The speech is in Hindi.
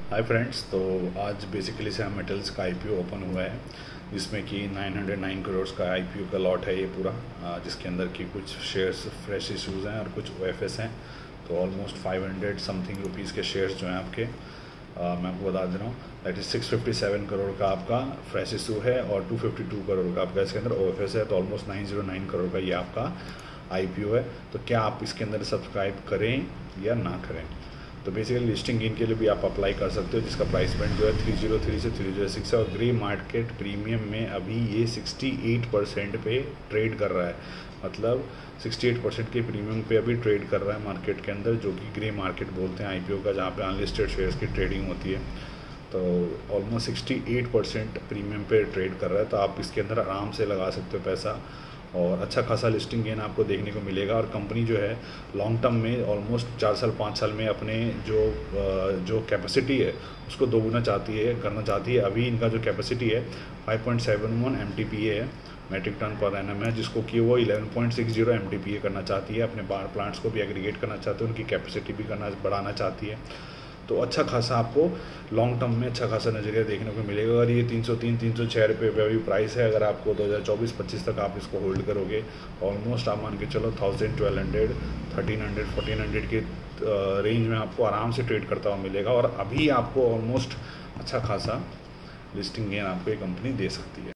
हाय फ्रेंड्स, तो आज बेसिकली श्याम मेटल्स का आईपीओ ओपन हुआ है, जिसमें कि 909 करोड़ का आईपीओ का लॉट है ये पूरा, जिसके अंदर की कुछ शेयर्स फ्रेश इशूज़ हैं और कुछ ओएफएस हैं। तो ऑलमोस्ट 500 समथिंग रुपीज़ के शेयर्स जो हैं आपके, मैं आपको बता दे रहा हूँ, दैट इज़ 657 करोड़ का आपका फ्रेश इशू है और 252 करोड़ का आपका इसके अंदर ओएफएस है। तो ऑलमोस्ट 909 करोड़ का ये आपका आईपीओ है। तो क्या आप इसके अंदर सब्सक्राइब करें या ना करें? तो बेसिकली लिस्टिंग गेन के लिए भी आप अप्लाई कर सकते हो, जिसका प्राइस बैंड जो है 303 से 306 है और ग्रे मार्केट प्रीमियम में अभी ये 68% पे ट्रेड कर रहा है। मतलब 68% के प्रीमियम पे अभी ट्रेड कर रहा है मार्केट के अंदर, जो कि ग्रे मार्केट बोलते हैं आईपीओ का, जहाँ पे अनलिस्टेड शेयर्स की ट्रेडिंग होती है। तो ऑलमोस्ट 68% प्रीमियम पे ट्रेड कर रहा है। तो आप इसके अंदर आराम से लगा सकते हो पैसा और अच्छा खासा लिस्टिंग गेन आपको देखने को मिलेगा। और कंपनी जो है लॉन्ग टर्म में ऑलमोस्ट 4 साल 5 साल में अपने जो कैपेसिटी है उसको दोगुना करना चाहती है। अभी इनका जो कैपेसिटी है 5.71 MTPA है, मेट्रिक टन पर एनम है, जिसको कि वो 11.60 MTPA करना चाहती है। अपने पावर प्लांट्स को भी एग्रीगेट करना चाहते हैं, उनकी कैपेसिटी भी बढ़ाना चाहती है। तो अच्छा खासा आपको लॉन्ग टर्म में अच्छा खासा नज़रिया देखने को मिलेगा। अगर ये 303-306 रुपये पे अभी प्राइस है, अगर आपको 2024-25 तक आप इसको होल्ड करोगे, ऑलमोस्ट आप मान के चलो 1000, 1200, 1300, 1400 के रेंज में आपको आराम से ट्रेड करता हुआ मिलेगा। और अभी आपको ऑलमोस्ट अच्छा खासा लिस्टिंग गेन आपको ये कंपनी दे सकती है।